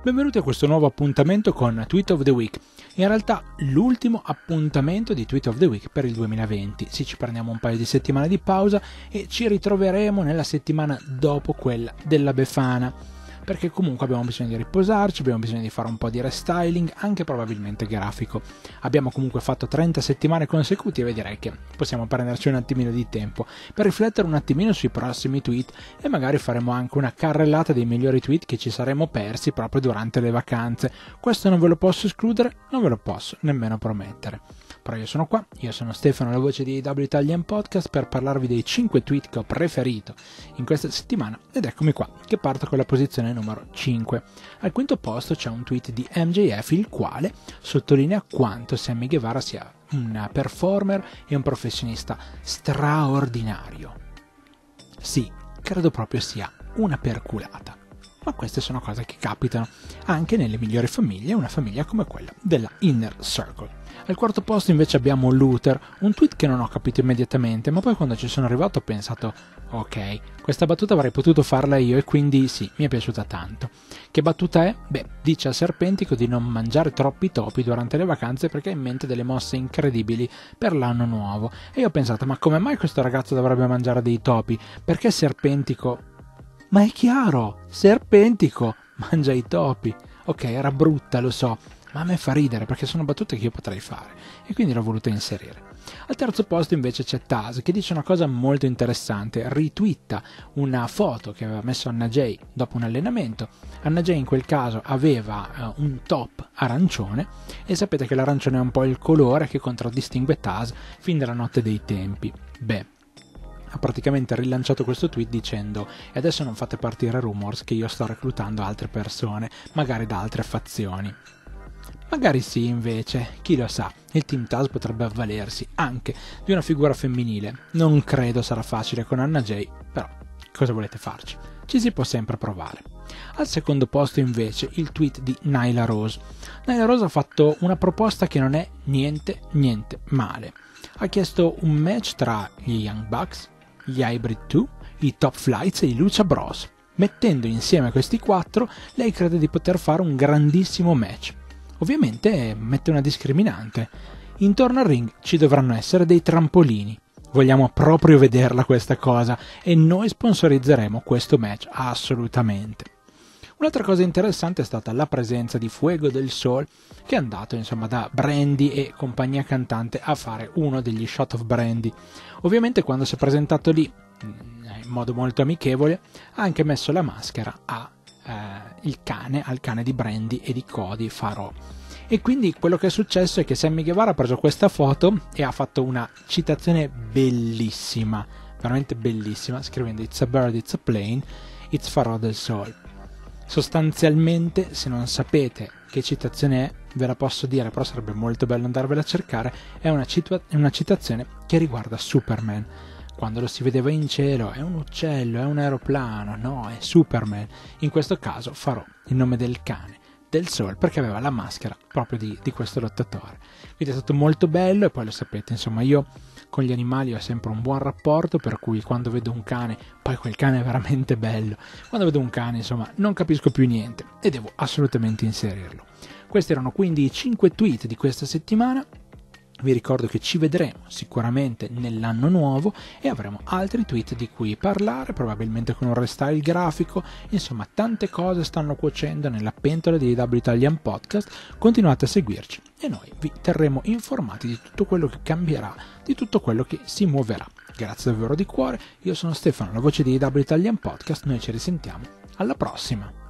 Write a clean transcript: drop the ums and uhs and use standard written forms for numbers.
Benvenuti a questo nuovo appuntamento con Tweet of the Week. In realtà l'ultimo appuntamento di Tweet of the Week per il 2020. Sì, ci prendiamo un paio di settimane di pausa e ci ritroveremo nella settimana dopo quella della Befana. Perché comunque abbiamo bisogno di riposarci, abbiamo bisogno di fare un po' di restyling, anche probabilmente grafico. Abbiamo comunque fatto 30 settimane consecutive e direi che possiamo prenderci un attimino di tempo per riflettere un attimino sui prossimi tweet e magari faremo anche una carrellata dei migliori tweet che ci saremo persi proprio durante le vacanze. Questo non ve lo posso escludere, non ve lo posso nemmeno promettere. Però io sono qua, io sono Stefano, la voce di AW Italian Podcast, per parlarvi dei 5 tweet che ho preferito in questa settimana ed eccomi qua, che parto con la posizione numero 5. Al quinto posto c'è un tweet di MJF, il quale sottolinea quanto Sammy Guevara sia un performer e un professionista straordinario. Sì, credo proprio sia una perculata. Ma queste sono cose che capitano anche nelle migliori famiglie, una famiglia come quella della Inner Circle. Al quarto posto invece abbiamo Luther, un tweet che non ho capito immediatamente, ma poi quando ci sono arrivato ho pensato ok, questa battuta avrei potuto farla io e quindi sì, mi è piaciuta tanto. Che battuta è? Beh, dice a Serpentico di non mangiare troppi topi durante le vacanze perché ha in mente delle mosse incredibili per l'anno nuovo. E io ho pensato, ma come mai questo ragazzo dovrebbe mangiare dei topi? Perché Serpentico... Ma è chiaro, Serpentico mangia i topi. Ok, era brutta, lo so, ma a me fa ridere perché sono battute che io potrei fare e quindi l'ho voluta inserire. Al terzo posto invece c'è Taz, che dice una cosa molto interessante, ritwitta una foto che aveva messo Anna Jay dopo un allenamento. Anna Jay in quel caso aveva un top arancione e sapete che l'arancione è un po' il colore che contraddistingue Taz fin dalla notte dei tempi. Beh, ha praticamente rilanciato questo tweet dicendo e adesso non fate partire rumors che io sto reclutando altre persone, magari da altre fazioni. Magari sì, invece, chi lo sa, il Team Taz potrebbe avvalersi anche di una figura femminile. Non credo sarà facile con Anna Jay, però cosa volete farci? Ci si può sempre provare. Al secondo posto invece il tweet di Nyla Rose. Nyla Rose ha fatto una proposta che non è niente male. Ha chiesto un match tra gli Young Bucks, gli Hybrid 2, i Top Flights e i Lucha Bros. Mettendo insieme questi quattro, lei crede di poter fare un grandissimo match. Ovviamente mette una discriminante. Intorno al ring ci dovranno essere dei trampolini. Vogliamo proprio vederla questa cosa e noi sponsorizzeremo questo match assolutamente. Un'altra cosa interessante è stata la presenza di Fuego del Sol, che è andato insomma da Brandy e compagnia cantante a fare uno degli shot of Brandy. Ovviamente quando si è presentato lì in modo molto amichevole ha anche messo la maschera al cane di Brandy e di Cody Farò. E quindi quello che è successo è che Sammy Guevara ha preso questa foto e ha fatto una citazione bellissima, veramente bellissima, scrivendo "It's a bird, it's a plane, it's Farò del Sol". Sostanzialmente, se non sapete che citazione è, ve la posso dire, però sarebbe molto bello andarvela a cercare, è una citazione che riguarda Superman. Quando lo si vedeva in cielo, è un uccello, è un aeroplano, no, è Superman. In questo caso Farò il nome del cane del Sol perché aveva la maschera proprio di questo lottatore. Quindi è stato molto bello e poi lo sapete, insomma, io con gli animali ho sempre un buon rapporto, per cui quando vedo un cane, poi quel cane è veramente bello, quando vedo un cane, insomma, non capisco più niente e devo assolutamente inserirlo. Questi erano quindi i 5 tweet di questa settimana. Vi ricordo che ci vedremo sicuramente nell'anno nuovo e avremo altri tweet di cui parlare, probabilmente con un restyle grafico. Insomma, tante cose stanno cuocendo nella pentola di AW Italian Podcast. Continuate a seguirci e noi vi terremo informati di tutto quello che cambierà, di tutto quello che si muoverà. Grazie davvero di cuore, io sono Stefano, la voce di AW Italian Podcast, noi ci risentiamo alla prossima!